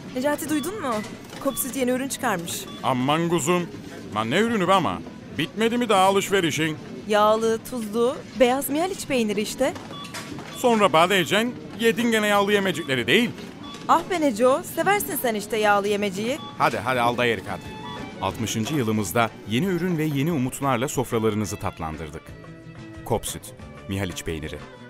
Necati duydun mu? Kopsüt yeni ürün çıkarmış. Aman kuzum. Lan ne ürünü be ama? Bitmedi mi daha alışverişin? Yağlı, tuzlu, beyaz Mihaliç peyniri işte. Sonra badeyeceksin, yedin gene yağlı yemecikleri değil. Ah be Neco, seversin sen işte yağlı yemeciyi. Hadi al da yerik hadi. 60. yılımızda yeni ürün ve yeni umutlarla sofralarınızı tatlandırdık. Kopsüt, Mihaliç peyniri.